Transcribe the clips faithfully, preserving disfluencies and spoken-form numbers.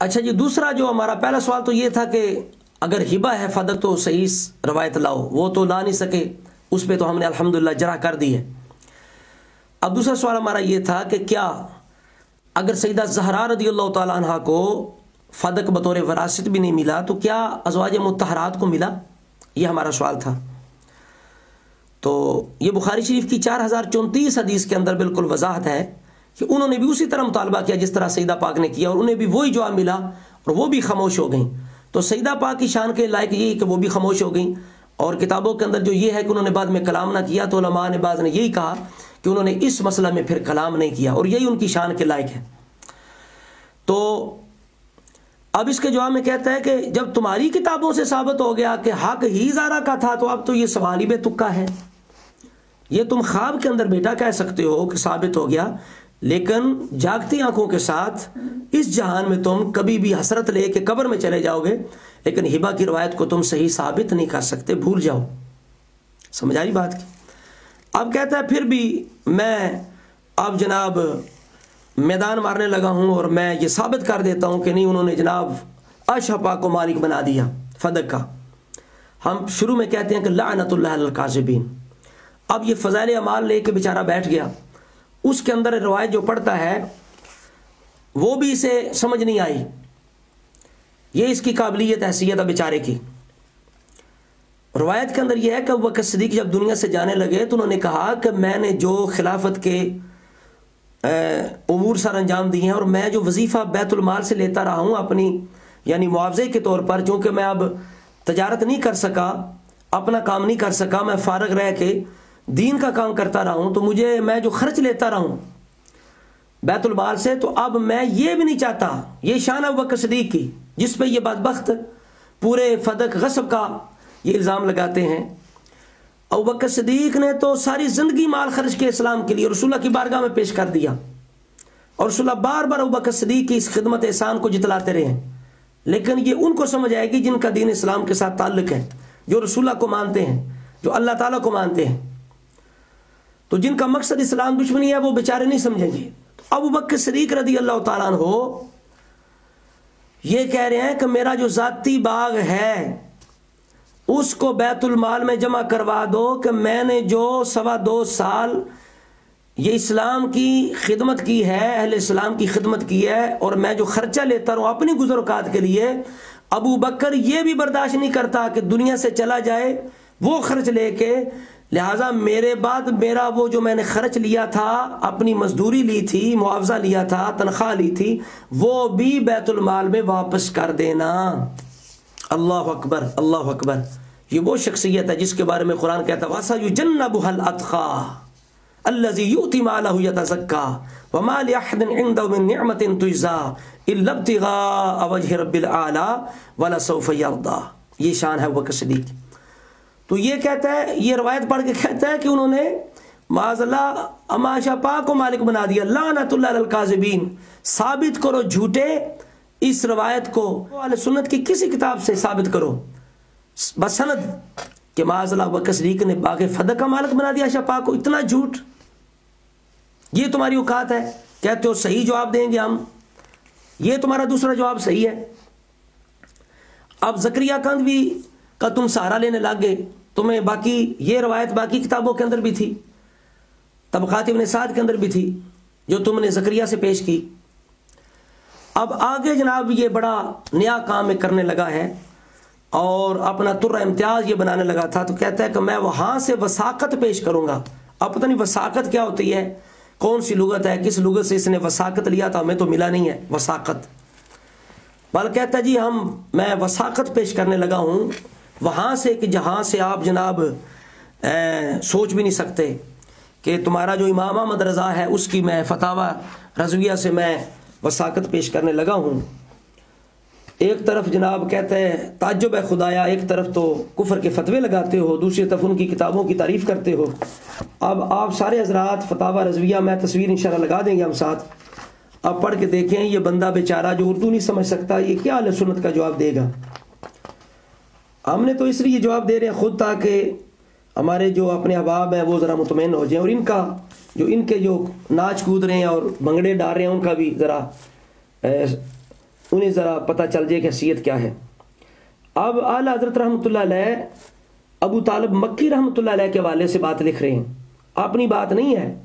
اچھا جی، دوسرا جو ہمارا پہلا سوال تو یہ تھا کہ اگر ہبہ ہے فدق تو صحیح روایت لاؤ، وہ تو لا نہیں سکے، اس پہ تو ہم نے الحمدللہ جرح کر دی ہے۔ اب دوسرا سوال ہمارا یہ تھا کہ کیا اگر سیدہ زہرا رضی اللہ تعالیٰ عنہ کو فدق بطور وراثت بھی نہیں ملا تو کیا ازواج مطہرات کو ملا؟ یہ ہمارا سوال تھا۔ تو یہ بخاری شریف کی چار ہزار چونتیس حدیث کے اندر بالکل وضاحت ہے کہ انہوں نے بھی اسی طرح مطالبہ کیا جس طرح سیدہ پاک نے کیا، اور انہیں بھی وہی جواب ملا اور وہ بھی خاموش ہو گئیں۔ تو سیدہ پاک کی شان کے لائق یہی کہ وہ بھی خاموش ہو گئیں، اور کتابوں کے اندر جو یہ ہے کہ انہوں نے بعد میں کلام نہ کیا، تو علماء نے بعض نے یہی کہا کہ انہوں نے اس مسئلہ میں پھر کلام نہیں کیا، اور یہی ان کی شان کے لائق ہے۔ تو اب اس کے جواب میں کہتا ہے کہ جب تمہاری کتابوں سے ثابت ہو گیا کہ حق ہی زہرا کا تھا تو اب تو یہ سوال ہی بے تکا ہے، یہ تم خواب کے اندر بیٹا کہہ سکتے ہو کہ ثابت ہو گیا، لیکن جاگتی آنکھوں کے ساتھ اس جہان میں تم کبھی بھی حسرت لے کے قبر میں چلے جاؤ گے، لیکن ہبہ کی روایت کو تم صحیح ثابت نہیں کر سکتے، بھول جاؤ۔ سمجھ آئی بات کی؟ اب کہتا ہے پھر بھی میں اب جناب میدان مارنے لگا ہوں اور میں یہ ثابت کر دیتا ہوں کہ نہیں، انہوں نے جناب اشہپا کو مالک بنا دیا فدق کا۔ ہم شروع میں کہتے ہیں کہ لعنت اللہ علی الکاذبین۔ اب یہ فضائل اعمال لے کے بیچارہ بیٹھ گیا، اس کے اندر روایت جو پڑھتا ہے وہ بھی اسے سمجھ نہیں آئی، یہ اس کی قابلیت حیثیت ہے بیچارے کی۔ روایت کے اندر یہ ہے کہ ابو بکر صدیق جب دنیا سے جانے لگے تو انہوں نے کہا کہ میں نے جو خلافت کے امور سر انجام دی ہیں، اور میں جو وظیفہ بیت المال سے لیتا رہا ہوں اپنی یعنی معاوضے کے طور پر، چونکہ میں اب تجارت نہیں کر سکا، اپنا کام نہیں کر سکا، میں فارغ رہ کے دین کا کام کرتا رہا ہوں، تو مجھے میں جو خرچ لیتا رہا ہوں بیت المال سے، تو اب میں یہ بھی نہیں چاہتا۔ یہ شان ابو بکر صدیق کی جس پہ یہ بدبخت پورے فدق غصب کا یہ الزام لگاتے ہیں۔ ابو بکر صدیق نے تو ساری زندگی مال خرچ کے اسلام کے لیے رسول اللہ کی بارگاہ میں پیش کر دیا، اور رسول اللہ بار بار ابو بکر صدیق کی اس خدمت احسان کو جتلاتے رہے ہیں، لیکن یہ ان کو سمجھ آئے گی جن کا دین اسلام کے ساتھ تعلق ہے، جو رسول اللہ کو مانتے ہیں، جو اللہ تعالیٰ کو مانتے ہیں۔ تو جن کا مقصد اسلام دشمنی ہے وہ بیچارے نہیں سمجھیں گے۔ تو ابو بکر صدیق رضی اللہ تعالیٰ عنہ یہ کہہ رہے ہیں کہ میرا جو ذاتی باغ ہے اس کو بیت المال میں جمع کروا دو، کہ میں نے جو سوا دو سال یہ اسلام کی خدمت کی ہے، اہل اسلام کی خدمت کی ہے، اور میں جو خرچہ لیتا رہوں اپنی گزر اوقات کے لیے، ابو بکر یہ بھی برداشت نہیں کرتا کہ دنیا سے چلا جائے وہ خرچ لے کے، لہٰذا میرے بعد میرا وہ جو میں نے خرچ لیا تھا، اپنی مزدوری لی تھی، معاوضہ لیا تھا، تنخواہ لی تھی، وہ بھی بیت المال میں واپس کر دینا۔ اللہ اکبر، اللہ اکبر۔ یہ وہ شخصیت ہے جس کے بارے میں قرآن کہتا ہے وَسَيُجَنَّبُهَا الْأَتْقَى الَّذِي يُؤْتِي مَالَهُ يَتَزَكَّى وَمَا لِأَحَدٍ عِندَهُ مِن نِعْمَةٍ تُجْزَىٰ إِلَّا ابْتِغَاءَ وَجْهِ رَبِّ الْأَعْلَىٰ وَلَسَوْفَ يَرْضَىٰ۔ یہ شان ہے ابو بکر صدیق۔ تو یہ کہتا ہے، یہ روایت پڑھ کے کہتا ہے کہ انہوں نے معاذ اللہ اماشا پاک کو مالک بنا دیا۔ لعنت اللہ علی الکاذبین۔ ثابت کرو جھوٹے اس روایت کو، اہل سنت کی کسی کتاب سے ثابت کرو بسند کہ معاذ اللہ ابو بکر صدیق نے باغ فدق کا مالک بنا دیا عائشہ پاک کو۔ اتنا جھوٹ، یہ تمہاری اوقات ہے؟ کہتے ہو صحیح جواب دیں گے ہم، یہ تمہارا دوسرا جواب صحیح ہے۔ اب زکریا کندوی کا تم سہارا لینے لگ گئے، تمہیں باقی یہ روایت باقی کتابوں کے اندر بھی تھی، طبقات ابن سعد کے اندر بھی تھی جو تم نے زکریا سے پیش کی۔ اب آگے جناب یہ بڑا نیا کام میں کرنے لگا ہے اور اپنا ترہ امتیاز یہ بنانے لگا تھا، تو کہتا ہے کہ میں وہاں سے وثاقت پیش کروں گا۔ اب پتہ نہیں وثاقت کیا ہوتی ہے، کون سی لغت ہے، کس لغت سے اس نے وثاقت لیا تھا، ہمیں تو ملا نہیں ہے وثاقت۔ بل کہتا ہے جی ہم میں وثاقت پیش کرنے لگا ہوں وہاں سے کہ جہاں سے آپ جناب سوچ بھی نہیں سکتے، کہ تمہارا جو امام احمد رضا ہے اس کی میں فتاوی رضویہ سے میں وثاقت پیش کرنے لگا ہوں۔ ایک طرف جناب کہتے ہیں تعجب ہے خدایا، ایک طرف تو کفر کے فتوے لگاتے ہو، دوسری طرف ان کی کتابوں کی تعریف کرتے ہو۔ اب آپ سارے حضرات فتاوی رضویہ میں تصویر انشاءاللہ لگا دیں گے ہم ساتھ، اب پڑھ کے دیکھیں یہ بندہ بیچارہ جو اردو نہیں سمجھ سکتا یہ کیا اہل سنت کا جواب دے گا۔ ہم نے تو اس لیے جواب دے رہے ہیں خود تاکہ ہمارے جو اپنے احباب ہیں وہ ذرا مطمئن ہو جائیں، اور ان کا جو ان کے جو ناچ کود رہے ہیں اور بھنگڑے ڈال رہے ہیں ان کا بھی ذرا انہیں ذرا پتہ چل جائے کہ حیثیت کیا ہے۔ اب اعلیٰ حضرت رحمۃ اللہ علیہ ابو طالب مکی رحمۃ اللہ علیہ کے حوالے سے بات لکھ رہے ہیں، اپنی بات نہیں ہے،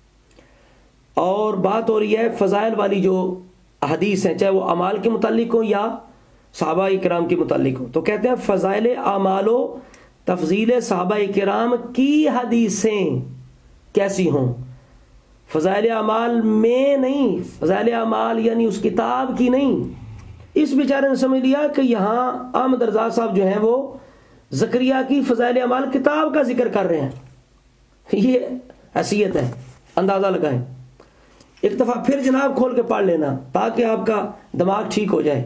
اور بات ہو رہی ہے فضائل والی جو حدیث ہیں، چاہے وہ اعمال کے متعلق ہوں یا صحابہ کرام کے متعلق ہوں، تو کہتے ہیں فضائل اعمال و تفضیل صحابہ کرام کی حدیثیں کیسی ہوں، فضائل اعمال میں نہیں، فضائل اعمال یعنی اس کتاب کی نہیں۔ اس بیچارے نے سمجھ لیا کہ یہاں احمد رضا صاحب جو ہیں وہ زکریا کی فضائل اعمال کتاب کا ذکر کر رہے ہیں، یہ حیثیت ہے، اندازہ لگائیں۔ ایک دفعہ پھر جناب کھول کے پڑھ لینا تاکہ آپ کا دماغ ٹھیک ہو جائے۔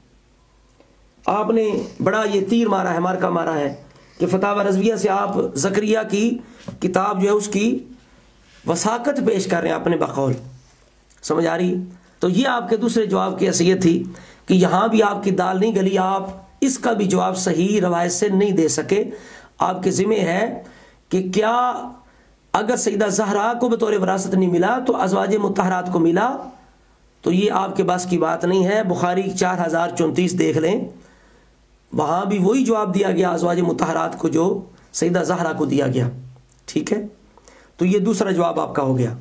آپ نے بڑا یہ تیر مارا ہے، مارکا مارا ہے کہ فتاوی رضویہ سے آپ زکریا کی کتاب جو ہے اس کی وثاقت پیش کر رہے ہیں اپنے بقول، سمجھ آ رہی؟ تو یہ آپ کے دوسرے جواب کی حیثیت تھی کہ یہاں بھی آپ کی دال نہیں گلی، آپ اس کا بھی جواب صحیح روایت سے نہیں دے سکے۔ آپ کے ذمہ ہے کہ کیا اگر سیدہ زہرا کو بطور وراثت نہیں ملا تو ازواج مطہرات کو ملا، تو یہ آپ کے بس کی بات نہیں ہے۔ بخاری چار ہزار چونتیس دیکھ لیں، وہاں بھی وہی جواب دیا گیا ازواج مطہرات کو جو سیدہ زہرا کو دیا گیا، ٹھیک ہے؟ تو یہ دوسرا جواب آپ کا ہو گیا۔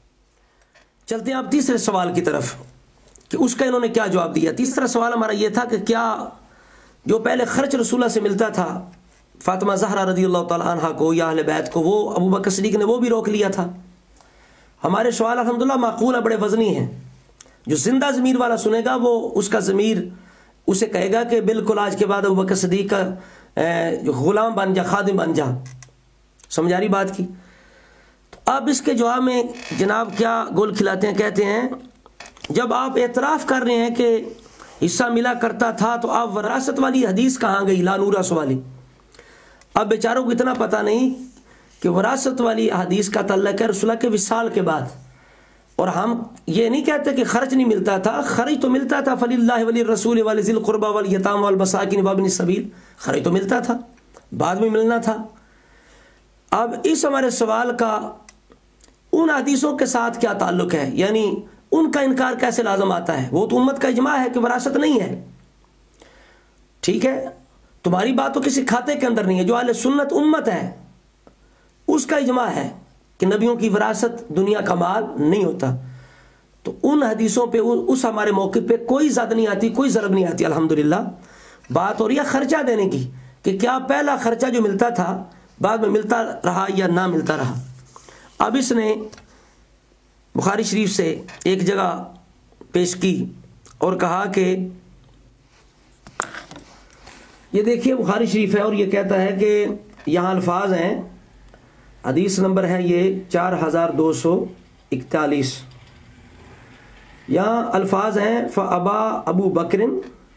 چلتے ہیں آپ تیسرے سوال کی طرف کہ اس کا انہوں نے کیا جواب دیا۔ تیسرا سوال ہمارا یہ تھا کہ کیا جو پہلے خرچ رسول اللہ سے ملتا تھا فاطمہ زہرا رضی اللہ تعالیٰ عنہ کو یا اہل بیت کو، وہ ابو بکر صدیق نے وہ بھی روک لیا تھا؟ ہمارے سوال الحمدللہ معقول ہے، بڑے وزنی ہیں۔ جو زندہ ضمیر والا سنے گا وہ اس کا ضمیر اسے کہے گا کہ بالکل آج کے بعد ابو بکر صدیق کا غلام بن جا، خادم بن جا، سمجھ آ رہی بات کی؟ تو اب اس کے جواب میں جناب کیا گول کھلاتے ہیں، کہتے ہیں جب آپ اعتراف کر رہے ہیں کہ حصہ ملا کرتا تھا تو آپ وراثت والی حدیث کہاں گئی، لا نورث والی؟ اب بیچاروں کو اتنا پتہ نہیں کہ وراثت والی حدیث کا تعلق ہے رسول اللہ کے وصال کے بعد، اور ہم یہ نہیں کہتے کہ خرچ نہیں ملتا تھا، خرچ تو ملتا تھا، فَلِلَّهِ وَلِلرَّسُولِ وَلِذِي الْقُرْبَى وَالْيَتَامَى وَالْمَسَاكِينِ وَابْنِ السَّبِيلِ، خرچ تو ملتا تھا، بعد میں ملنا تھا۔ اب اس ہمارے سوال کا ان حدیثوں کے ساتھ کیا تعلق ہے، یعنی ان کا انکار کیسے لازم آتا ہے؟ وہ تو امت کا اجماع ہے کہ وراثت نہیں ہے، ٹھیک ہے؟ تمہاری بات تو کسی کھاتے کے اندر نہیں ہے، جو اہل سنت امت ہے اس کا اجماع ہے کہ نبیوں کی وراثت دنیا کا مال نہیں ہوتا۔ تو ان حدیثوں پہ اس ہمارے موقع پہ کوئی زد نہیں آتی، کوئی ضرب نہیں آتی الحمدللہ۔ بات ہو رہی ہے خرچہ دینے کی کہ کیا پہلا خرچہ جو ملتا تھا بعد میں ملتا رہا یا نہ ملتا رہا۔ اب اس نے بخاری شریف سے ایک جگہ پیش کی اور کہا کہ یہ دیکھیے بخاری شریف ہے اور یہ کہتا ہے کہ یہاں الفاظ ہیں، حدیث نمبر ہے یہ چار ہزار دو سو اکتالیس، یہاں الفاظ ہیں فَأَبَا أَبُو بَكْرٍ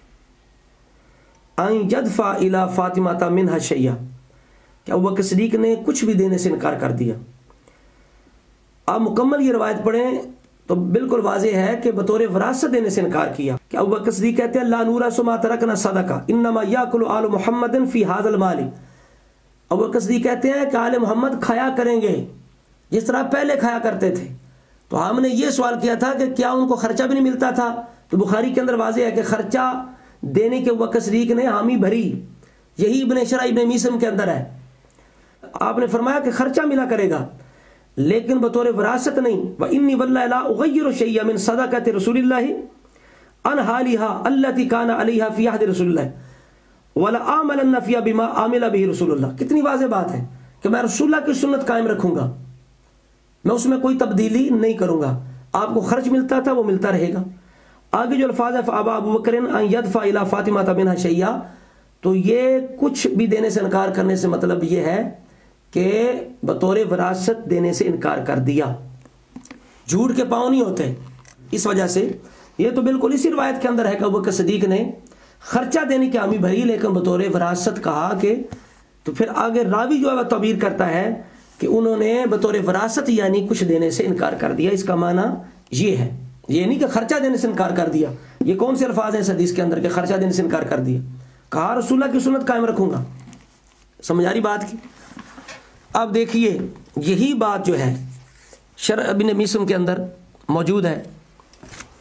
أَن يَدْفَعَ إِلَى فَاطِمَةَ مِنْهَا شَيْئًا، کہ ابو بکر صدیق نے کچھ بھی دینے سے انکار کر دیا۔ آپ مکمل یہ روایت پڑھیں تو بالکل واضح ہے کہ بطور وراثت دینے سے انکار کیا، کہ ابو بکر صدیق کہتے ہیں لا نورث ما ترکنا صدقہ انما یاکل آل محمد فی ھذا المال، ابو بکر صدیق کہتے ہیں کہ آل محمد کھایا کریں گے جس طرح پہلے کھایا کرتے تھے۔ تو ہم نے یہ سوال کیا تھا کہ کیا ان کو خرچہ بھی نہیں ملتا تھا؟ تو بخاری کے اندر واضح ہے کہ خرچہ دینے کے ابو بکر صدیق نے حامی بھری، یہی ابن شرح ابن میسم کے اندر ہے۔ آپ نے فرمایا کہ خرچہ ملا کرے گا لیکن بطور وراثت نہیں۔ وَإِنِّي وَاللَّهِ لَا أُغَيِّرُ شَيْئًا مِنْ صَدَقَةِ رَسُولِ اللَّهِ عَنْ حَالِهَا الَّتِي كَانَ عَلَيْهَا فِي عَهْدِ رسول اللَّهِ وَلَا آمَلَنَّ فِيهَا بِمَا آمِلَ بِهِ رسول اللہ۔ کتنی واضح بات ہے کہ میں رسول اللہ کی سنت قائم رکھوں گا، میں اس میں کوئی تبدیلی نہیں کروں گا، آپ کو خرچ ملتا تھا وہ ملتا رہے گا۔ آگے جو الفاظ ہے فَأَبَا أَبُو بَكْرٍ أَن يَدْفَعَ إِلَى فَاطِمَةَ مِنْهَا شَيْئًا، تو یہ کچھ بھی دینے سے انکار کرنے سے مطلب یہ ہے کہ بطور وراثت دینے سے انکار کر دیا، جھوٹ کے پاؤں نہیں ہوتے۔ اس وجہ سے یہ تو بالکل اسی روایت کے اندر ہے کہ ابو بکر صدیق نے خرچہ دینے کی حامی بھری لیکن بطور وراثت کہا کہ، تو پھر آگے راوی جو ہے وہ تعبیر کرتا ہے کہ انہوں نے بطور وراثت یعنی کچھ دینے سے انکار کر دیا۔ اس کا معنی یہ ہے، یہ نہیں کہ خرچہ دینے سے انکار کر دیا۔ یہ کون سے الفاظ ہیں اس حدیث کے اندر کہ خرچہ دینے سے انکار کر دیا؟ کہا رسول اللہ کی سنت قائم رکھوں گا، سمجھ آ رہی بات کی؟ اب دیکھیے یہی بات جو ہے شرح ابن میسم کے اندر موجود ہے،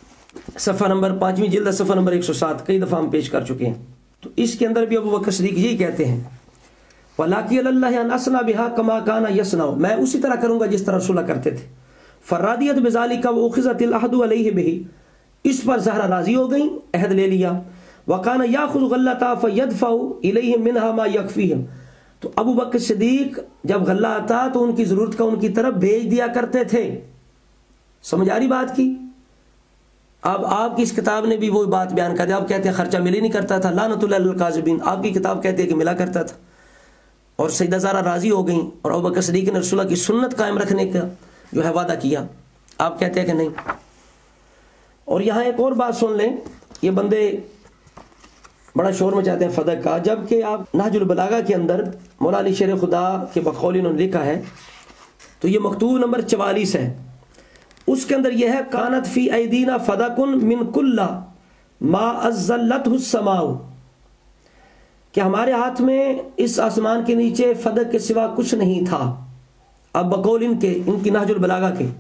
صفحہ نمبر پانچویں جلد صفحہ نمبر ایک سو سات کئی دفعہ ہم پیش کر چکے ہیں. تو اس کے اندر بھی ابو بکر صدیق یہی کہتے ہیں وَلَاكِيَ لَلَّهِ أَنْ أَصْنَعَ بِهَا كَمَا كَانَ يَصْنَعُ، میں اسی طرح کروں گا جس طرح رسول اللہ کرتے تھے. فَرَادِيَتْ بِذَلِكَ وَأُخِذَتِ الْعَهْدُ عَلَيْهِ بِهِ، اس پر زہرا راضی ہو گئیں، عہد لے لیا. وَكَانَ يَأْخُذُ غَلَّةً فَيَدْفَعُ إِلَيْهِمْ مِنْهَا مَا يَكْفِيهِمْ، تو ابو بکر صدیق جب غلہ آتا تو ان کی ضرورت کا ان کی طرف بھیج دیا کرتے تھے. سمجھ آ رہی بات کی؟ اب آپ کی اس کتاب نے بھی وہ بات بیان کر دی. آپ کہتے ہیں خرچہ مل ہی نہیں کرتا تھا، لعنت اللہ علی الکاذبین. آپ کی کتاب کہتے ہیں کہ ملا کرتا تھا. اور سیدہ زارا راضی ہو گئیں اور ابو بکر صدیق نے رسول اللہ کی سنت قائم رکھنے کا جو ہے وعدہ کیا. آپ کہتے ہیں کہ نہیں. اور یہاں ایک اور بات سن لیں، یہ بندے بڑا شور مچاتے ہیں فدق کا، جبکہ آپ نہج البلاغہ کے اندر مولا علی شیر خدا کے بقول انہوں نے لکھا ہے، تو یہ مکتوب نمبر چوالیس ہے. اس کے اندر یہ ہے کانت فی ایدینا فدقن من کل ما ازلتہ السماء، کہ ہمارے ہاتھ میں اس آسمان کے نیچے فدق کے سوا کچھ نہیں تھا. اب بقول ان کے ان کی نہج البلاغہ کے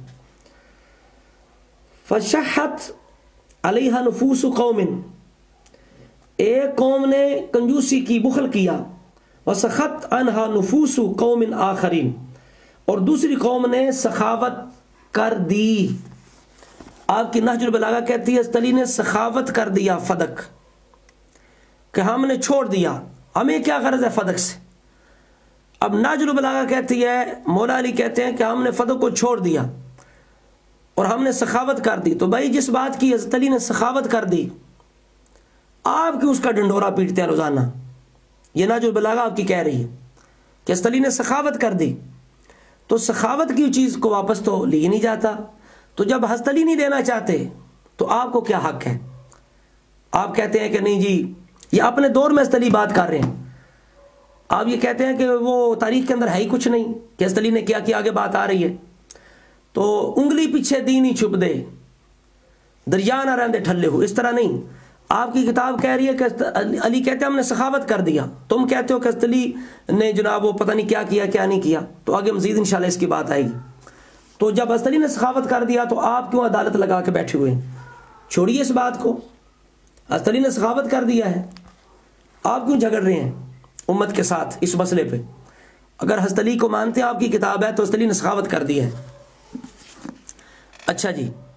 فشحت علیہا نفوس قوم، ایک قوم نے کنجوسی کی، بخل کیا. وسخت عنہا نفوس قوم آخرین، اور دوسری قوم نے سخاوت کر دی. آپ کی نہج البلاغہ کہتی ہے استلی نے سخاوت کر دیا فدق، کہ ہم نے چھوڑ دیا، ہمیں کیا غرض ہے فدق سے. اب نہج البلاغہ کہتی ہے، مولا علی کہتے ہیں کہ ہم نے فدق کو چھوڑ دیا اور ہم نے سخاوت کر دی. تو بھائی جس بات کی حضرت علی نے سخاوت کر دی، آپ کی اس کا ڈنڈورا پیٹتے ہیں روزانہ. یہ نہج البلاغہ آپ کی کہہ رہی ہے کہ حضرت علی نے سخاوت کر دی، تو سخاوت کی چیز کو واپس تو لی نہیں جاتا. تو جب حضرت علی نہیں دینا چاہتے تو آپ کو کیا حق ہے؟ آپ کہتے ہیں کہ نہیں جی، یہ اپنے دور میں حضرت علی بات کر رہے ہیں. آپ یہ کہتے ہیں کہ وہ تاریخ کے اندر ہے ہی کچھ نہیں کہ حضرت علی نے کیا کیا، آگے بات آ رہی ہے. تو انگلی پیچھے دینی چھپ دے، دریا نہ رہندے ٹھلے ہو، اس طرح نہیں. آپ کی کتاب کہہ رہی ہے کہ علی کہتے ہیں ہم نے سخاوت کر دیا، تم کہتے ہو کہ حضرت علی نے جناب وہ پتہ نہیں کیا کیا کیا نہیں کیا. تو آگے مزید انشاءاللہ اس کی بات آئے گی. تو جب حضرت علی نے سخاوت کر دیا تو آپ کیوں عدالت لگا کے بیٹھے ہوئے ہیں؟ چھوڑیے اس بات کو. حضرت علی نے سخاوت کر دیا ہے، آپ کیوں جھگڑ رہے ہیں امت کے ساتھ اس مسئلے پہ؟ اگر حضرت علی کو مانتے ہیں آپ کی کتاب ہے تو حضرت علی نے سخاوت کر دی ہے. اچھا جی.